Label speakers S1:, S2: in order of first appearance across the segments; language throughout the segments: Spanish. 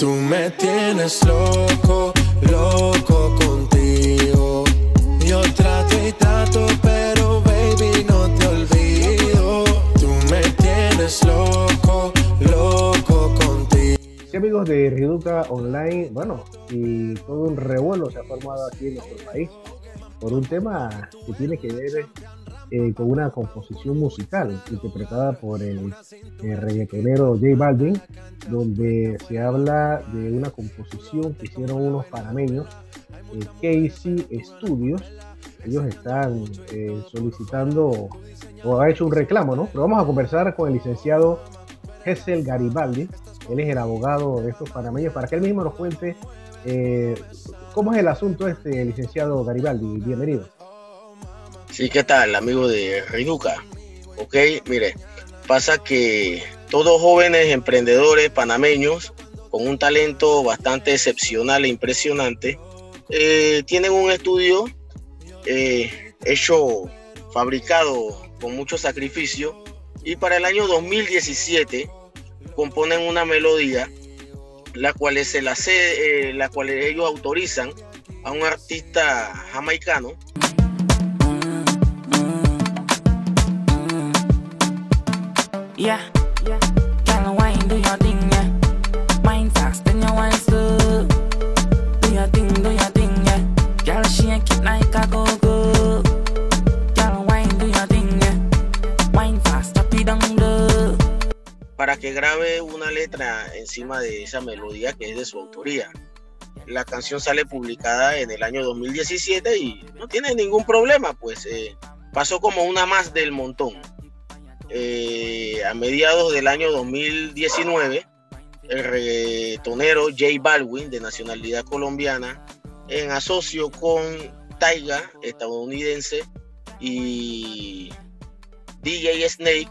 S1: Tú me tienes loco, loco contigo. Yo trato y trato, pero baby no te olvido. Tú me tienes loco, loco contigo.
S2: Sí, amigos de Riduca Online, bueno, y todo un revuelo se ha formado aquí en nuestro país por un tema que tiene que ver con una composición musical interpretada por el reggaetonero J Balvin, donde se habla de una composición que hicieron unos panameños, KC Studios. Ellos están solicitando o ha hecho un reclamo, ¿no? Pero vamos a conversar con el licenciado Hessel Garibaldi. Él es el abogado de estos panameños, para que él mismo nos cuente cómo es el asunto licenciado Garibaldi. Bienvenido.
S3: Sí, ¿qué tal, amigo de Riduca? Ok, mire, pasa que todos jóvenes emprendedores panameños con un talento bastante excepcional e impresionante tienen un estudio fabricado con mucho sacrificio, y para el año 2017 componen una melodía la cual ellos autorizan a un artista jamaicano.
S4: Yeah, girl, wine, do your thing, yeah. Wine fast, then you wine slow. Do your thing, yeah. Girl, shake it like a go-go. Girl, wine, do your thing, yeah. Wine fast, drop it down low.
S3: Para que grabe una letra encima de esa melodía que es de su autoría. La canción sale publicada en el año 2017 y no tiene ningún problema, pues pasó como una más del montón. A mediados del año 2019, el reggaetonero J Balvin, de nacionalidad colombiana, en asocio con Tyga, estadounidense, y DJ Snake,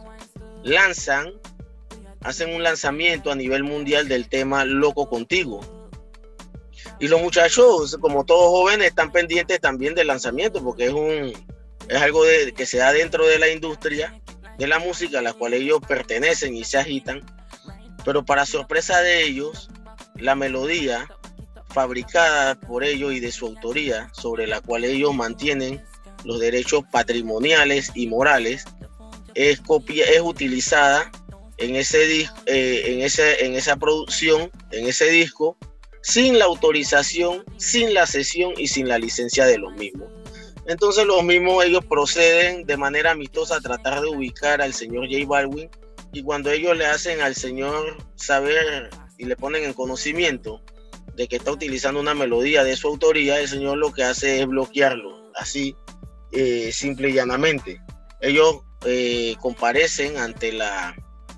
S3: hacen un lanzamiento a nivel mundial del tema Loco Contigo. Y los muchachos, como todos jóvenes, están pendientes también del lanzamiento, porque es algo que se da dentro de la industria de la música a la cual ellos pertenecen y se agitan. Pero para sorpresa de ellos, la melodía fabricada por ellos y de su autoría, sobre la cual ellos mantienen los derechos patrimoniales y morales, es utilizada en esa producción, en ese disco, sin la autorización, sin la cesión y sin la licencia de los mismos. Entonces ellos proceden de manera amistosa a tratar de ubicar al señor J Balvin, y cuando ellos le hacen al señor saber y le ponen en conocimiento de que está utilizando una melodía de su autoría, el señor lo que hace es bloquearlo, así, simple y llanamente. Ellos comparecen ante la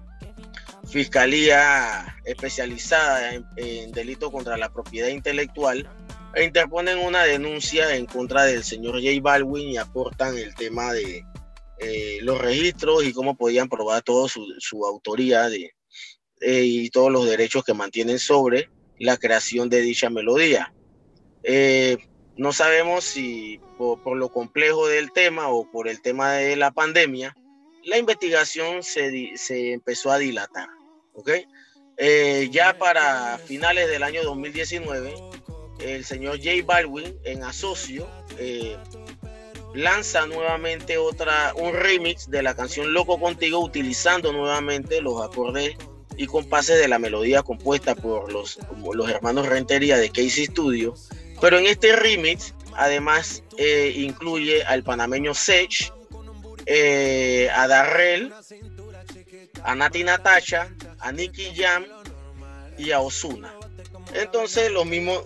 S3: Fiscalía especializada en delitos contra la propiedad intelectual e interponen una denuncia en contra del señor J Balvin y aportan el tema de los registros y cómo podían probar toda su autoría y todos los derechos que mantienen sobre la creación de dicha melodía. No sabemos si por lo complejo del tema o por el tema de la pandemia, la investigación se empezó a dilatar. ¿Okay? Ya para finales del año 2019, el señor J Balvin, en asocio, lanza nuevamente un remix de la canción Loco Contigo, utilizando nuevamente los acordes y compases de la melodía compuesta por los hermanos Rentería de KC Studio. Pero en este remix, además, incluye al panameño Sech, a Darrell, a Nati Natasha, a Nicky Jam y a Ozuna. Entonces los mismos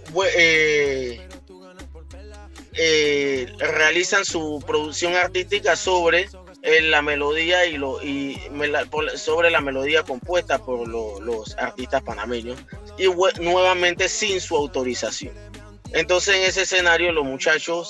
S3: realizan su producción artística sobre la melodía sobre la melodía compuesta por los artistas panameños, y nuevamente sin su autorización. Entonces en ese escenario los muchachos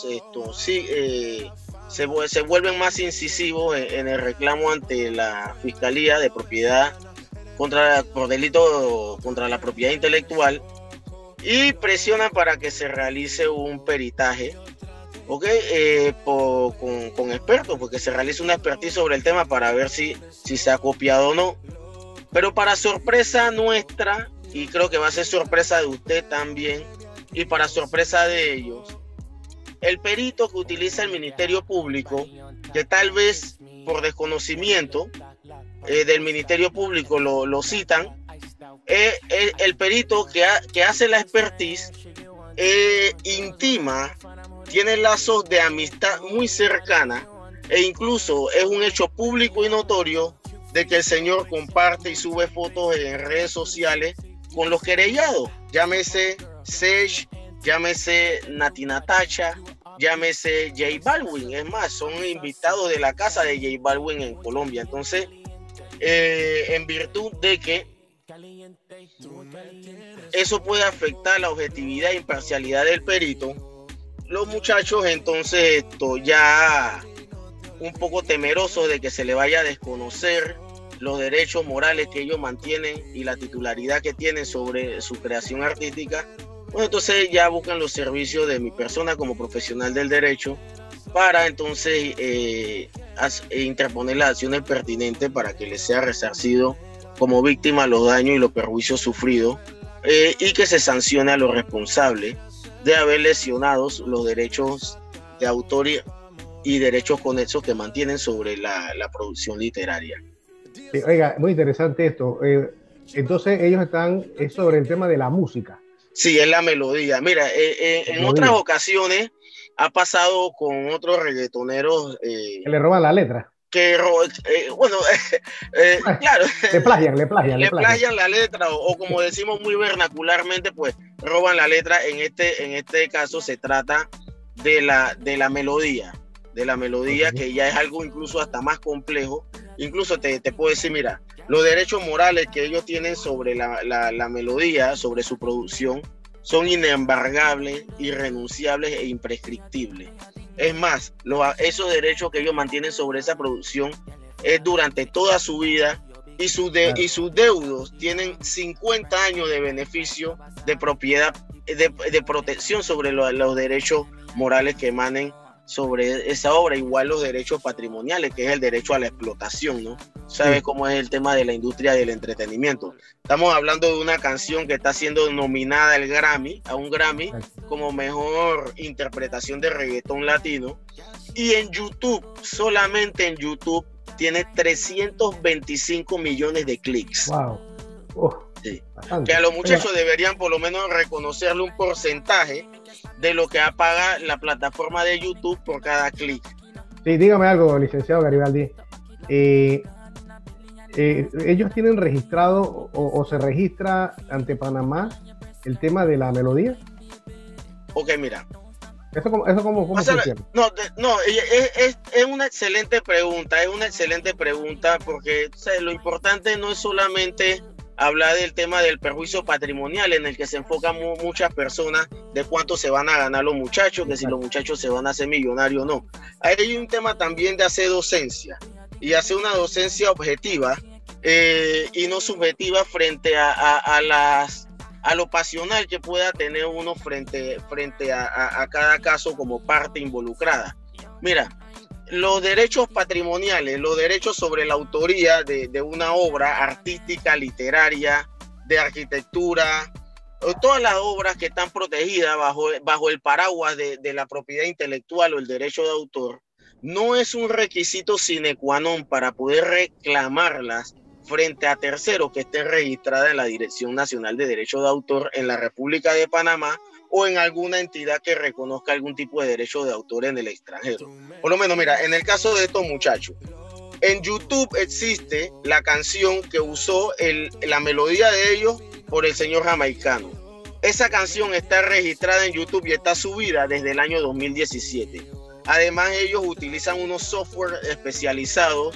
S3: se vuelven más incisivos en el reclamo ante la Fiscalía de Propiedad por delito contra la propiedad intelectual, y presionan para que se realice un peritaje, ¿okay? Con expertos, porque se realice una expertise sobre el tema para ver si se ha copiado o no. Pero para sorpresa nuestra, y creo que va a ser sorpresa de usted también, y para sorpresa de ellos, el perito que utiliza el Ministerio Público, que tal vez por desconocimiento del Ministerio Público lo citan, el perito que hace la expertise intima, tiene lazos de amistad muy cercana, e incluso es un hecho público y notorio de que el señor comparte y sube fotos en redes sociales con los querellados, llámese Sage, llámese Nati Natasha, llámese J Balvin. Es más, son invitados de la casa de J Balvin en Colombia. Entonces, en virtud de que eso puede afectar la objetividad e imparcialidad del perito, los muchachos entonces ya un poco temerosos de que se le vaya a desconocer los derechos morales que ellos mantienen y la titularidad que tienen sobre su creación artística, pues entonces ya buscan los servicios de mi persona como profesional del derecho para entonces interponer las acciones pertinentes para que les sea resarcido como víctima los daños y los perjuicios sufridos, y que se sancione a los responsables de haber lesionado los derechos de autor y derechos conexos que mantienen sobre la producción literaria.
S2: Sí, oiga, muy interesante esto. Entonces ellos están sobre el tema de la música.
S3: Sí, es la melodía. Mira, en otras ocasiones ha pasado con otros reggaetoneros
S2: que le roban la letra.
S3: Claro,
S2: le plagian
S3: la letra, o como decimos muy vernacularmente, pues roban la letra. En este caso se trata de la melodía, que ya es algo incluso hasta más complejo. Incluso te puedo decir, mira, los derechos morales que ellos tienen sobre la melodía, sobre su producción, son inembargables, irrenunciables e imprescriptibles. Es más, esos derechos que ellos mantienen sobre esa producción es durante toda su vida, y sus deudos tienen 50 años de beneficio de propiedad, de protección sobre los derechos morales que emanen sobre esa obra. Igual los derechos patrimoniales, que es el derecho a la explotación, ¿no? Sabes cómo es el tema de la industria del entretenimiento. Estamos hablando de una canción que está siendo nominada a un Grammy como mejor interpretación de reggaetón latino, y en YouTube, solamente en YouTube, tiene 325 millones de clics.
S2: Wow.
S3: Sí. Que a los muchachos deberían por lo menos reconocerle un porcentaje de lo que paga la plataforma de YouTube por cada clic.
S2: Sí, dígame algo, licenciado Garibaldi. ¿Ellos tienen registrado o se registra ante Panamá el tema de la melodía?
S3: Ok, mira.
S2: ¿Eso cómo funciona?
S3: No, es una excelente pregunta, porque lo importante no es solamente hablar del tema del perjuicio patrimonial, en el que se enfocan muchas personas de cuánto se van a ganar los muchachos, que si los muchachos se van a hacer millonarios o no. Hay un tema también de hacer docencia, y hacer una docencia objetiva y no subjetiva frente a lo pasional que pueda tener uno frente a cada caso como parte involucrada. Mira, los derechos patrimoniales, los derechos sobre la autoría de una obra artística, literaria, de arquitectura, todas las obras que están protegidas bajo el paraguas de la propiedad intelectual o el derecho de autor, no es un requisito sine qua non para poder reclamarlas frente a terceros que estén registradas en la Dirección Nacional de Derecho de Autor en la República de Panamá o en alguna entidad que reconozca algún tipo de derecho de autor en el extranjero. Por lo menos, mira, en el caso de estos muchachos, en YouTube existe la canción que usó la melodía de ellos por el señor jamaicano. Esa canción está registrada en YouTube y está subida desde el año 2017. Además, ellos utilizan unos software especializados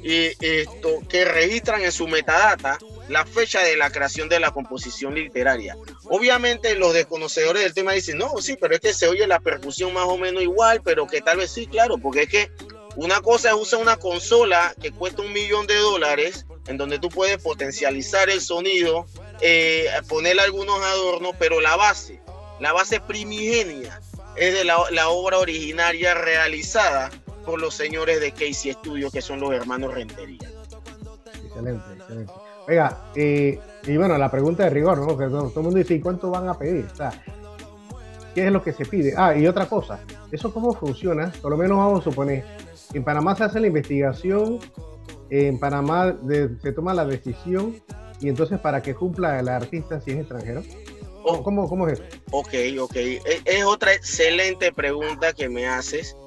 S3: que registran en su metadata la fecha de la creación de la composición literaria. Obviamente los desconocedores del tema dicen, no, sí, pero es que se oye la percusión más o menos igual, pero que tal vez sí, claro, porque es que una cosa es usar una consola que cuesta $1 millón, en donde tú puedes potencializar el sonido, ponerle algunos adornos, pero la base primigenia es de la obra originaria realizada por los señores de Casey Studios, que son los hermanos Rentería.
S2: Excelente. Oiga, y bueno, la pregunta de rigor, ¿no? Que todo el mundo dice, ¿y cuánto van a pedir? O sea, ¿qué es lo que se pide? Ah, y otra cosa, ¿eso cómo funciona? Por lo menos vamos a suponer, en Panamá se hace la investigación, en Panamá se toma la decisión, y entonces para que cumpla el artista si es extranjero. ¿Cómo es eso?
S3: Ok. Es otra excelente pregunta que me haces.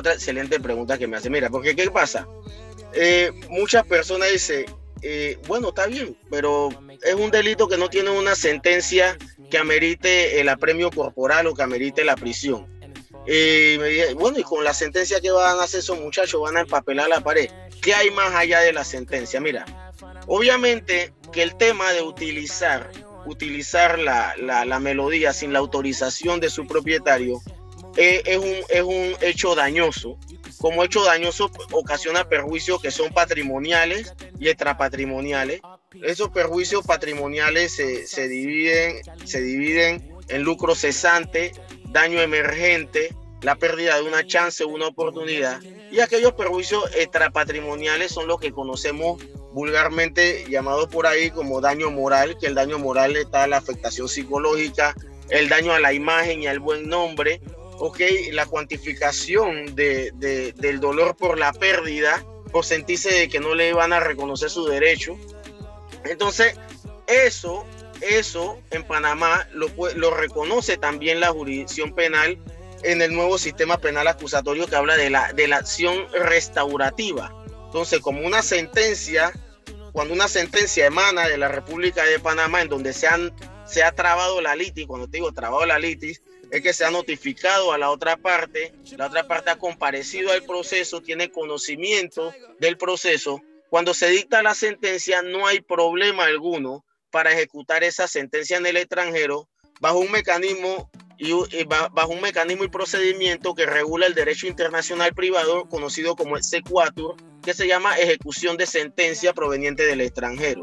S3: Mira, porque ¿qué pasa? Muchas personas dicen, bueno, está bien, pero es un delito que no tiene una sentencia que amerite el apremio corporal o que amerite la prisión. Me dije, bueno, y con la sentencia que van a hacer esos muchachos, van a empapelar la pared. ¿Qué hay más allá de la sentencia? Mira, obviamente que el tema de utilizar la melodía sin la autorización de su propietario es un hecho dañoso. Como hecho dañoso ocasiona perjuicios que son patrimoniales y extrapatrimoniales. Esos perjuicios patrimoniales se dividen en lucro cesante, daño emergente, la pérdida de una chance, una oportunidad, y aquellos perjuicios extrapatrimoniales son los que conocemos vulgarmente llamados por ahí como daño moral, que el daño moral está la afectación psicológica, el daño a la imagen y al buen nombre, la cuantificación del dolor por la pérdida, por sentirse de que no le van a reconocer su derecho. Entonces, eso en Panamá lo reconoce también la jurisdicción penal en el nuevo sistema penal acusatorio que habla de la acción restaurativa. Entonces, como cuando una sentencia emana de la República de Panamá en donde se ha trabado la litis, cuando te digo trabado la litis, es que se ha notificado a la otra parte ha comparecido al proceso, tiene conocimiento del proceso. Cuando se dicta la sentencia, no hay problema alguno para ejecutar esa sentencia en el extranjero bajo un mecanismo y procedimiento que regula el derecho internacional privado conocido como el sequatur, que se llama ejecución de sentencia proveniente del extranjero.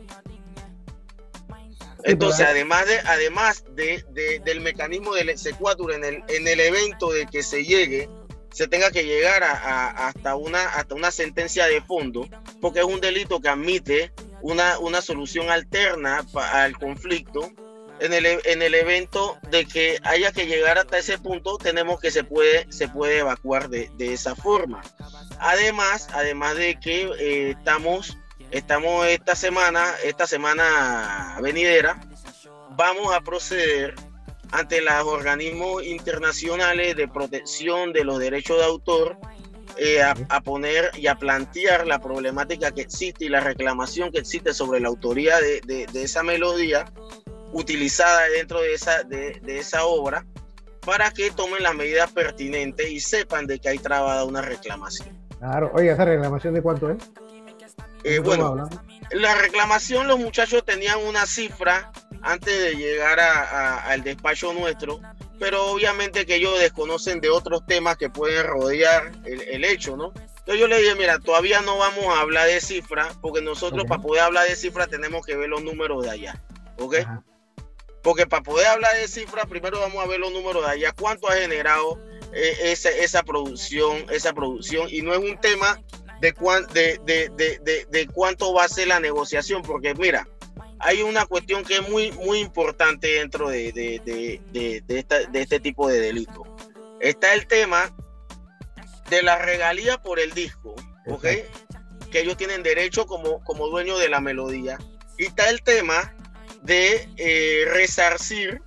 S3: Entonces, además del mecanismo del sequatur en el evento de que se tenga que llegar hasta una sentencia de fondo, porque es un delito que admite una solución alterna al conflicto. En el evento de que haya que llegar hasta ese punto, tenemos que se puede evacuar de esa forma. Además de que estamos esta semana venidera, vamos a proceder ante los organismos internacionales de protección de los derechos de autor a poner y a plantear la problemática que existe y la reclamación que existe sobre la autoría de esa melodía utilizada dentro de esa obra, para que tomen las medidas pertinentes y sepan de que hay trabada una reclamación.
S2: Claro, oye, ¿esa reclamación de cuánto es?
S3: Bueno, la reclamación, los muchachos tenían una cifra antes de llegar al despacho nuestro, pero obviamente que ellos desconocen de otros temas que pueden rodear el hecho, ¿no? Entonces yo le dije, mira, todavía no vamos a hablar de cifras, porque nosotros para poder hablar de cifras tenemos que ver los números de allá, ¿ok? Ajá. Porque para poder hablar de cifras, primero vamos a ver los números de allá, cuánto ha generado esa producción, y no es un tema de cuánto va a ser la negociación, porque mira, hay una cuestión que es muy, muy importante dentro de este tipo de delito. Está el tema de la regalía por el disco, ¿ok? Que ellos tienen derecho como dueños de la melodía. Y está el tema de resarcir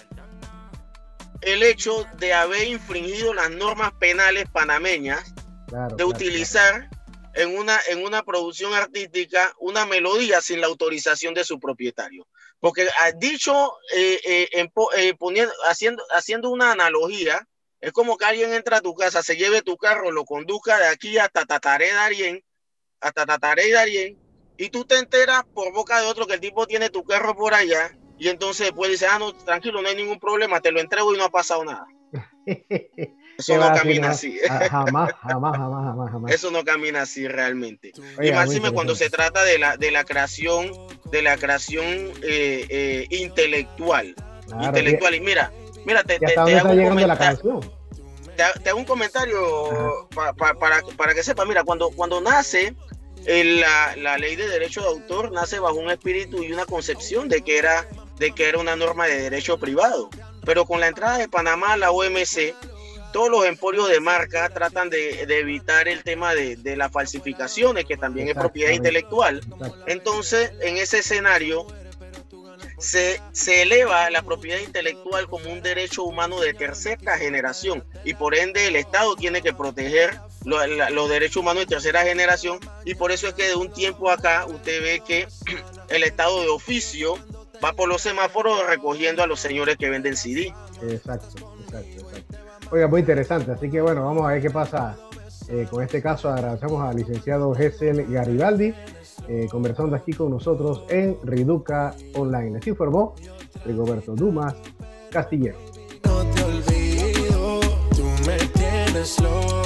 S3: el hecho de haber infringido las normas penales panameñas, de utilizar en una producción artística una melodía sin la autorización de su propietario. Porque haciendo una analogía, es como que alguien entra a tu casa, se lleve tu carro, lo conduzca de aquí hasta Tataré Darién, y tú te enteras por boca de otro que el tipo tiene tu carro por allá, y entonces después dice, no, tranquilo, no hay ningún problema, te lo entrego y no ha pasado nada. Eso no camina así.
S2: Jamás.
S3: Eso no camina así realmente. Oye, y máxime cuando se trata de la creación intelectual. Claro, y mira, te hago un comentario para que sepa. Mira, cuando nace la ley de derecho de autor nace bajo un espíritu y una concepción de que era una norma de derecho privado. Pero con la entrada de Panamá a la OMC, todos los emporios de marca tratan de evitar el tema de las falsificaciones, que también es propiedad intelectual. Entonces, en ese escenario, se eleva la propiedad intelectual como un derecho humano de tercera generación, y por ende el Estado tiene que proteger los derechos humanos de tercera generación, y por eso es que de un tiempo acá usted ve que el Estado de oficio va por los semáforos recogiendo a los señores que venden CD.
S2: Exacto. Oiga, muy interesante, así que bueno, vamos a ver qué pasa con este caso. Agradecemos al licenciado Gesell Garibaldi conversando aquí con nosotros en Riduca Online. Les informó Rigoberto Dumas Castillero.
S1: No te olvido, tú me tienes loco.